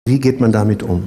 Wie geht man damit um?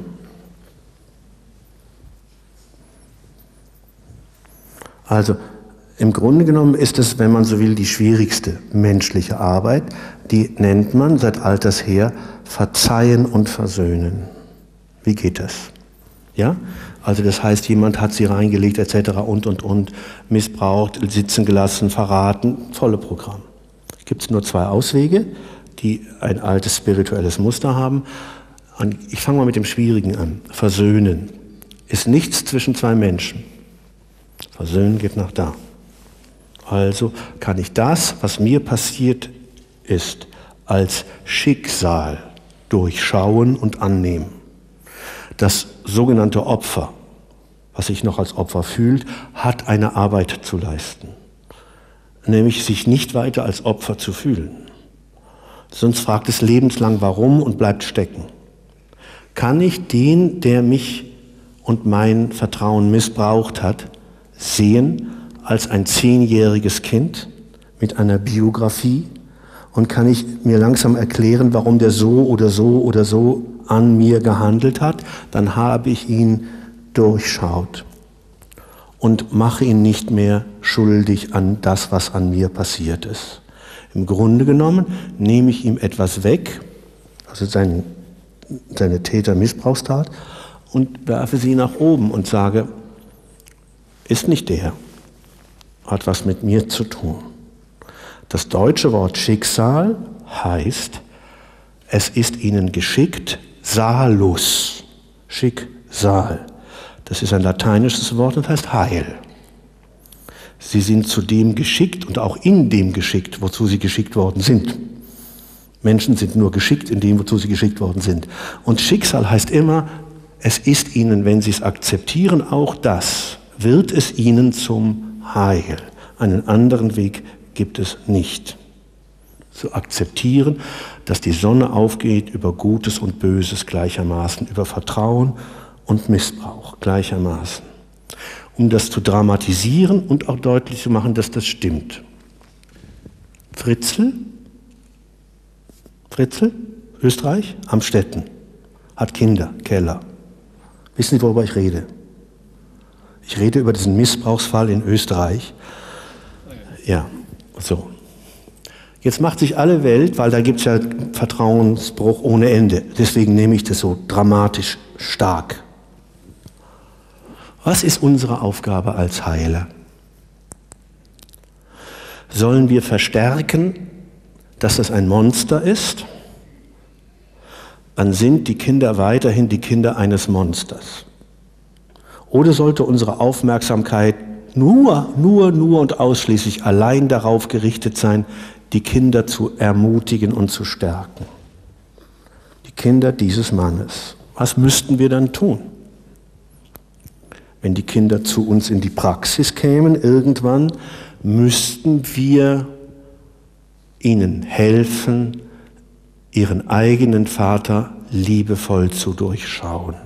Also im Grunde genommen ist es, wenn man so will, die schwierigste menschliche Arbeit. Die nennt man seit alters her Verzeihen und Versöhnen. Wie geht das? Ja? Also das heißt, jemand hat sie reingelegt etc. und, missbraucht, sitzen gelassen, verraten, volle Programm. Es gibt nur zwei Auswege, die ein altes spirituelles Muster haben. Ich fange mal mit dem Schwierigen an. Versöhnen ist nichts zwischen zwei Menschen. Versöhnen geht nach da. Also kann ich das, was mir passiert ist, als Schicksal durchschauen und annehmen. Das sogenannte Opfer, was sich noch als Opfer fühlt, hat eine Arbeit zu leisten. Nämlich sich nicht weiter als Opfer zu fühlen. Sonst fragt es lebenslang warum und bleibt stecken. Kann ich den, der mich und mein Vertrauen missbraucht hat, sehen als ein 10-jähriges Kind mit einer Biografie und kann ich mir langsam erklären, warum der so oder so oder so an mir gehandelt hat, dann habe ich ihn durchschaut und mache ihn nicht mehr schuldig an das, was an mir passiert ist. Im Grunde genommen nehme ich ihm etwas weg, also seine Täter-Missbrauchstat, und werfe sie nach oben und sage, ist nicht der, hat was mit mir zu tun. Das deutsche Wort Schicksal heißt, es ist ihnen geschickt, salus, Schicksal. Das ist ein lateinisches Wort und heißt Heil. Sie sind zu dem geschickt und auch in dem geschickt, wozu sie geschickt worden sind. Menschen sind nur geschickt in dem, wozu sie geschickt worden sind. Und Schicksal heißt immer, es ist ihnen, wenn sie es akzeptieren, auch das, wird es ihnen zum Heil. Einen anderen Weg gibt es nicht. Zu akzeptieren, dass die Sonne aufgeht über Gutes und Böses gleichermaßen, über Vertrauen und Missbrauch gleichermaßen. Um das zu dramatisieren und auch deutlich zu machen, dass das stimmt. Fritzl, Österreich, Amstetten, hat Kinder, Keller. Wissen Sie, worüber ich rede? Ich rede über diesen Missbrauchsfall in Österreich. Ja, so. Jetzt macht sich alle Welt, weil da gibt es ja Vertrauensbruch ohne Ende. Deswegen nehme ich das so dramatisch stark. Was ist unsere Aufgabe als Heiler? Sollen wir verstärken, dass das ein Monster ist? Dann sind die Kinder weiterhin die Kinder eines Monsters. Oder sollte unsere Aufmerksamkeit nur und ausschließlich allein darauf gerichtet sein, die Kinder zu ermutigen und zu stärken? Die Kinder dieses Mannes. Was müssten wir dann tun? Wenn die Kinder zu uns in die Praxis kämen, irgendwann müssten wir ihnen helfen, ihren eigenen Vater liebevoll zu durchschauen.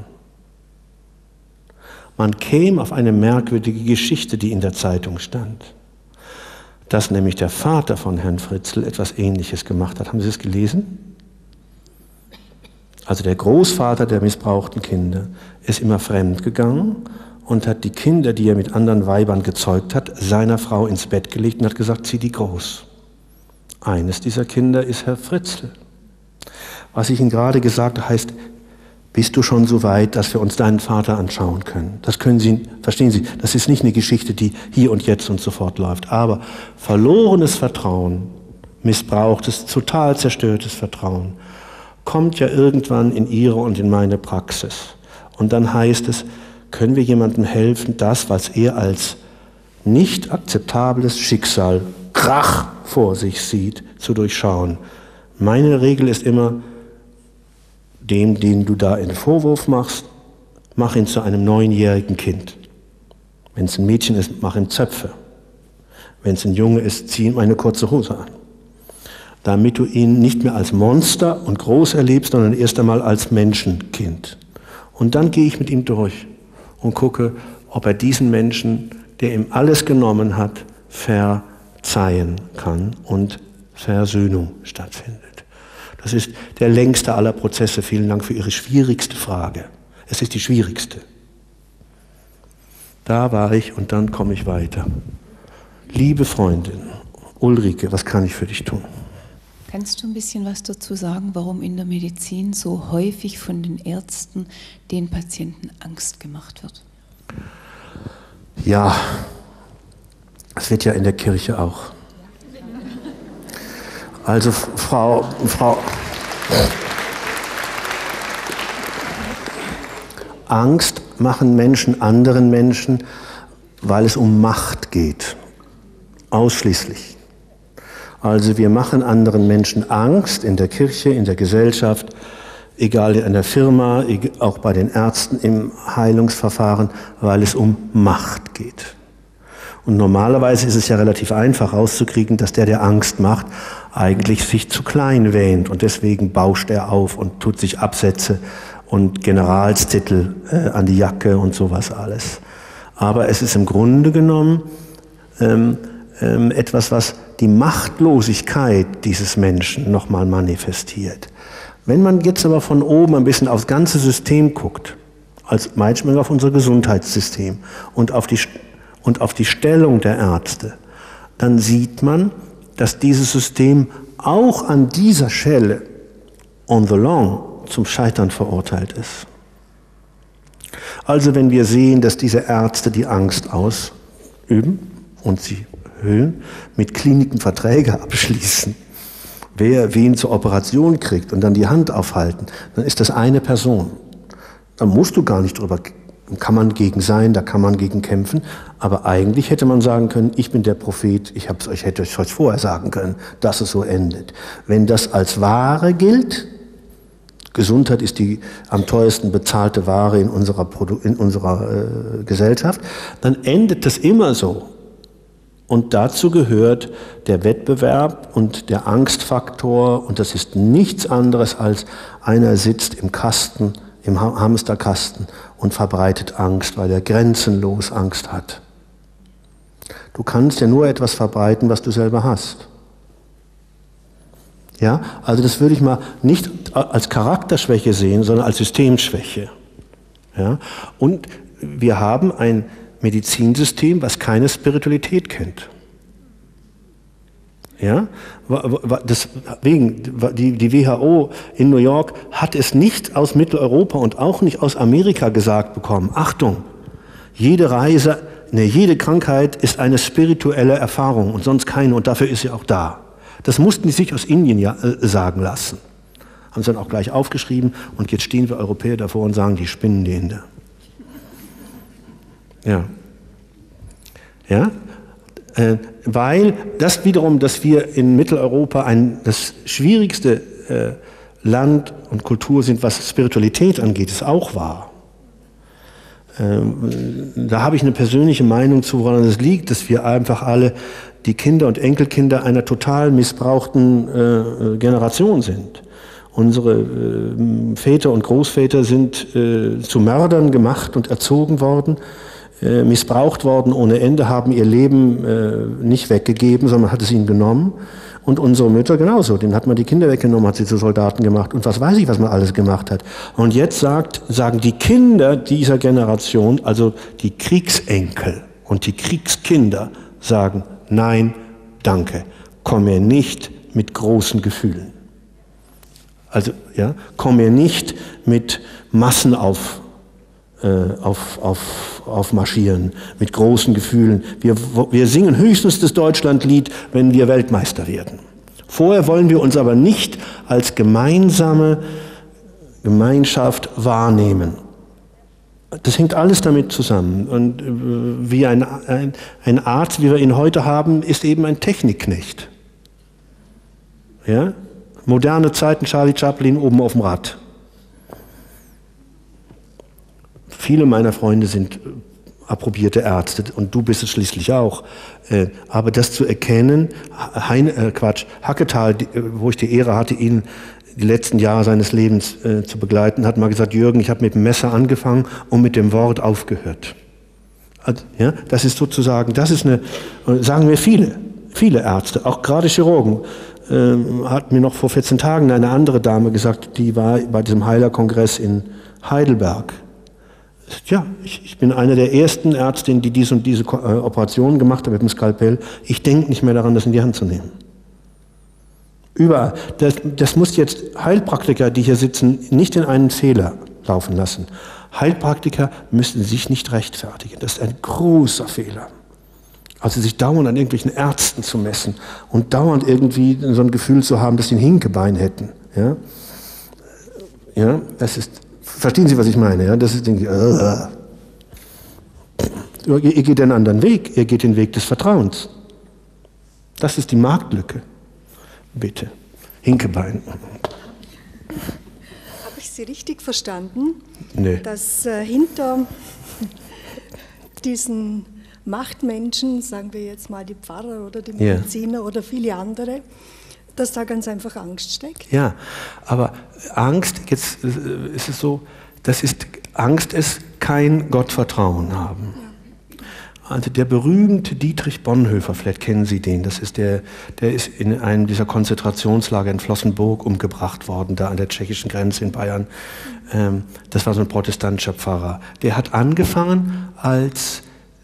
Man käme auf eine merkwürdige Geschichte, die in der Zeitung stand. Dass nämlich der Vater von Herrn Fritzl etwas Ähnliches gemacht hat. Haben Sie es gelesen? Also der Großvater der missbrauchten Kinder ist immer fremd gegangen und hat die Kinder, die er mit anderen Weibern gezeugt hat, seiner Frau ins Bett gelegt und hat gesagt, zieh die groß. Eines dieser Kinder ist Herr Fritzl. Was ich Ihnen gerade gesagt habe, heißt, bist du schon so weit, dass wir uns deinen Vater anschauen können? Das können Sie, verstehen Sie, das ist nicht eine Geschichte, die hier und jetzt und sofort läuft. Aber verlorenes Vertrauen, missbrauchtes, total zerstörtes Vertrauen, kommt ja irgendwann in Ihre und in meine Praxis. Und dann heißt es, können wir jemandem helfen, das, was er als nicht akzeptables Schicksal, Krach vor sich sieht, zu durchschauen. Meine Regel ist immer, dem, den du da einen Vorwurf machst, mach ihn zu einem 9-jährigen Kind. Wenn es ein Mädchen ist, mach ihm Zöpfe. Wenn es ein Junge ist, zieh ihm eine kurze Hose an. Damit du ihn nicht mehr als Monster und groß erlebst, sondern erst einmal als Menschenkind. Und dann gehe ich mit ihm durch und gucke, ob er diesen Menschen, der ihm alles genommen hat, verzeihen kann und Versöhnung stattfindet. Das ist der längste aller Prozesse. Vielen Dank für Ihre schwierigste Frage. Es ist die schwierigste. Da war ich und dann komme ich weiter. Liebe Freundin, Ulrike, was kann ich für dich tun? Kannst du ein bisschen was dazu sagen, warum in der Medizin so häufig von den Ärzten den Patienten Angst gemacht wird? Ja, es wird ja in der Kirche auch. Also Frau, Angst machen Menschen anderen Menschen, weil es um Macht geht. Ausschließlich. Also wir machen anderen Menschen Angst in der Kirche, in der Gesellschaft, egal in der Firma, auch bei den Ärzten im Heilungsverfahren, weil es um Macht geht. Und normalerweise ist es ja relativ einfach rauszukriegen, dass der Angst macht, eigentlich sich zu klein wähnt und deswegen bauscht er auf und tut sich Absätze und Generalstitel an die Jacke und sowas alles. Aber es ist im Grunde genommen etwas, was die Machtlosigkeit dieses Menschen nochmal manifestiert. Wenn man jetzt aber von oben ein bisschen aufs ganze System guckt, als manchmal auf unser Gesundheitssystem und auf die Stellung der Ärzte, dann sieht man, dass dieses System auch an dieser Stelle on the long zum Scheitern verurteilt ist. Also wenn wir sehen, dass diese Ärzte die Angst ausüben und sie hüllen, mit Kliniken Verträge abschließen, wer wen zur Operation kriegt und dann die Hand aufhalten, dann ist das eine Person. Da musst du gar nicht drüber, kann man gegen sein, da kann man gegen kämpfen, aber eigentlich hätte man sagen können, ich bin der Prophet, ich hätte euch vorher sagen können, dass es so endet. Wenn das als Ware gilt, Gesundheit ist die am teuersten bezahlte Ware in unserer Gesellschaft, dann endet das immer so. Und dazu gehört der Wettbewerb und der Angstfaktor, und das ist nichts anderes als einer sitzt im Kasten, im Hamsterkasten und verbreitet Angst, weil er grenzenlos Angst hat. Du kannst ja nur etwas verbreiten, was du selber hast. Ja, also das würde ich mal nicht als Charakterschwäche sehen, sondern als Systemschwäche. Ja, und wir haben ein Medizinsystem, was keine Spiritualität kennt. Ja, deswegen, die WHO in New York hat es nicht aus Mitteleuropa und auch nicht aus Amerika gesagt bekommen. Achtung, jede Krankheit ist eine spirituelle Erfahrung und sonst keine, und dafür ist sie auch da. Das mussten die sich aus Indien sagen lassen. Haben sie dann auch gleich aufgeschrieben und jetzt stehen wir Europäer davor und sagen, die spinnen die Inder. Ja. Ja? Weil das wiederum, dass wir in Mitteleuropa das schwierigste Land und Kultur sind, was Spiritualität angeht, ist auch wahr. Da habe ich eine persönliche Meinung zu, woran es liegt, dass wir einfach alle die Kinder und Enkelkinder einer total missbrauchten Generation sind. Unsere Väter und Großväter sind zu Mördern gemacht und erzogen worden, missbraucht worden ohne Ende, haben ihr Leben nicht weggegeben, sondern hat es ihnen genommen. Und unsere Mütter genauso, denen hat man die Kinder weggenommen, hat sie zu Soldaten gemacht und was weiß ich, was man alles gemacht hat. Und jetzt sagen die Kinder dieser Generation, also die Kriegsenkel und die Kriegskinder, sagen, nein, danke, komm mir nicht mit großen Gefühlen. Also, ja, komm mir nicht mit Massen aufmarschieren, mit großen Gefühlen. Wir singen höchstens das Deutschlandlied, wenn wir Weltmeister werden. Vorher wollen wir uns aber nicht als gemeinsame Gemeinschaft wahrnehmen. Das hängt alles damit zusammen. Und wie ein Arzt, wie wir ihn heute haben, ist eben ein Technikknecht. Ja? Moderne Zeiten, Charlie Chaplin oben auf dem Rad. Viele meiner Freunde sind approbierte Ärzte und du bist es schließlich auch. Aber das zu erkennen, Hacketal, wo ich die Ehre hatte, ihn die letzten Jahre seines Lebens zu begleiten, hat mal gesagt, Jürgen, ich habe mit dem Messer angefangen und mit dem Wort aufgehört. Also, ja, das ist sozusagen, das ist sagen wir viele Ärzte, auch gerade Chirurgen, hat mir noch vor 14 Tagen eine andere Dame gesagt, die war bei diesem Heilerkongress in Heidelberg. Ja, ich bin einer der ersten Ärztinnen, die diese und diese Operation gemacht haben mit dem Skalpell. Ich denke nicht mehr daran, das in die Hand zu nehmen. Überall. Das muss jetzt Heilpraktiker, die hier sitzen, nicht in einen Fehler laufen lassen. Heilpraktiker müssen sich nicht rechtfertigen. Das ist ein großer Fehler. Also sich dauernd an irgendwelchen Ärzten zu messen und dauernd irgendwie so ein Gefühl zu haben, dass sie ein Hinkebein hätten. Ja, ja, das ist. Verstehen Sie, was ich meine? Ja, das ist irgendwie. Ihr geht einen anderen Weg. Ihr geht den Weg des Vertrauens. Das ist die Marktlücke. Bitte. Hinkebein. Habe ich Sie richtig verstanden? Nee. Dass hinter diesen Machtmenschen, sagen wir jetzt mal die Pfarrer oder die Mediziner oder viele andere, dass da ganz einfach Angst steckt? Ja, aber Angst, jetzt ist es so, Angst ist kein Gottvertrauen haben. Ja. Also der berühmte Dietrich Bonhoeffer, vielleicht kennen Sie den, der ist in einem dieser Konzentrationslager in Flossenburg umgebracht worden, da an der tschechischen Grenze in Bayern. Das war so ein protestantischer Pfarrer. Der hat angefangen als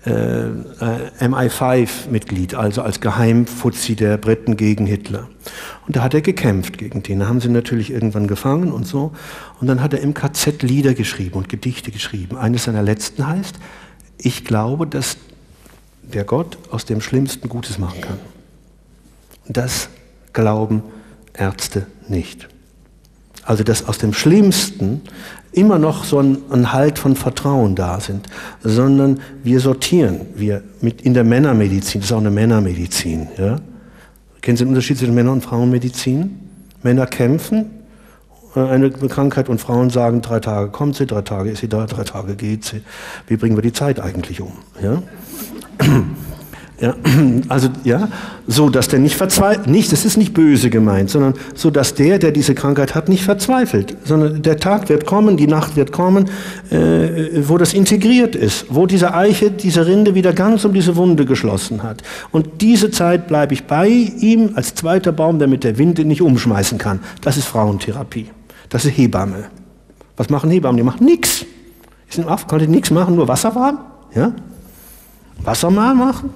MI5-Mitglied, also als Geheimfuzzi der Briten gegen Hitler. Und da hat er gekämpft gegen den. Da haben sie natürlich irgendwann gefangen und so. Und dann hat er im KZ Lieder geschrieben und Gedichte geschrieben. Eines seiner letzten heißt: Ich glaube, dass der Gott aus dem Schlimmsten Gutes machen kann. Und das glauben Ärzte nicht. Also dass aus dem Schlimmsten immer noch so ein Halt von Vertrauen da sind, sondern wir sortieren, in der Männermedizin, das ist auch eine Männermedizin. Ja? Kennen Sie den Unterschied zwischen Männer- und Frauenmedizin? Männer kämpfen eine Krankheit und Frauen sagen, 3 Tage kommt sie, 3 Tage ist sie da, 3 Tage geht sie. Wie bringen wir die Zeit eigentlich um? Ja? Ja, also ja, so dass der nicht verzweifelt, das ist nicht böse gemeint, sondern so dass der diese Krankheit hat, nicht verzweifelt, sondern der Tag wird kommen, die Nacht wird kommen, wo das integriert ist, wo diese Eiche, diese Rinde wieder ganz um diese Wunde geschlossen hat. Und diese Zeit bleibe ich bei ihm als zweiter Baum, damit der Wind ihn nicht umschmeißen kann. Das ist Frauentherapie, das ist Hebamme. Was machen Hebammen? Die machen nichts. Ist im Aff, konnte nichts machen, nur Wasser warm, ja? Wasser mal machen.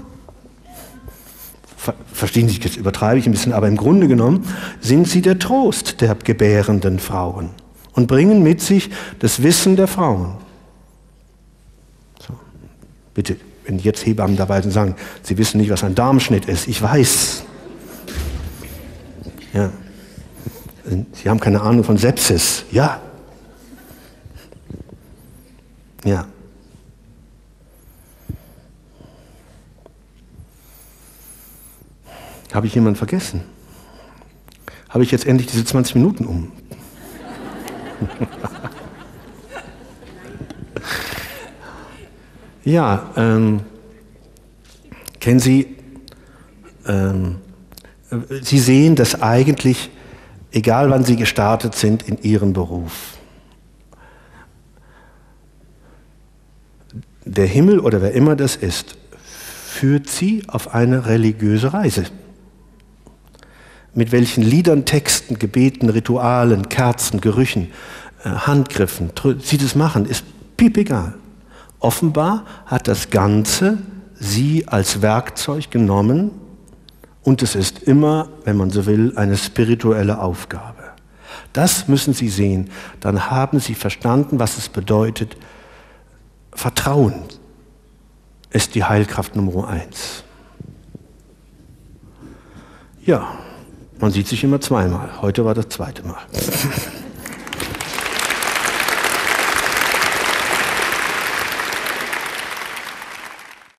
Verstehen Sie, jetzt übertreibe ich ein bisschen, aber im Grunde genommen sind sie der Trost der gebärenden Frauen und bringen mit sich das Wissen der Frauen. So. Bitte, wenn jetzt Hebammen dabei sind, sagen, sie wissen nicht, was ein Darmschnitt ist. Ich weiß. Ja. Sie haben keine Ahnung von Sepsis. Ja. Ja. Habe ich jemanden vergessen? Habe ich jetzt endlich diese 20 Minuten um? Ja, kennen Sie, Sie sehen, dass eigentlich, egal wann Sie gestartet sind in Ihrem Beruf, der Himmel oder wer immer das ist, führt Sie auf eine religiöse Reise. Mit welchen Liedern, Texten, Gebeten, Ritualen, Kerzen, Gerüchen, Handgriffen Sie das machen, ist piepegal. Offenbar hat das Ganze Sie als Werkzeug genommen und es ist immer, wenn man so will, eine spirituelle Aufgabe. Das müssen Sie sehen. Dann haben Sie verstanden, was es bedeutet. Vertrauen ist die Heilkraft Nummer 1. Ja. Man sieht sich immer zweimal. Heute war das 2. Mal.